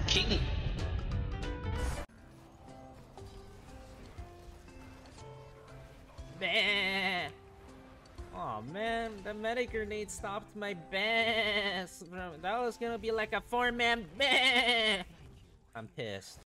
King. Bah! Oh man, the medic grenade stopped my bass. That was gonna be like a 4-man. Bah! I'm pissed.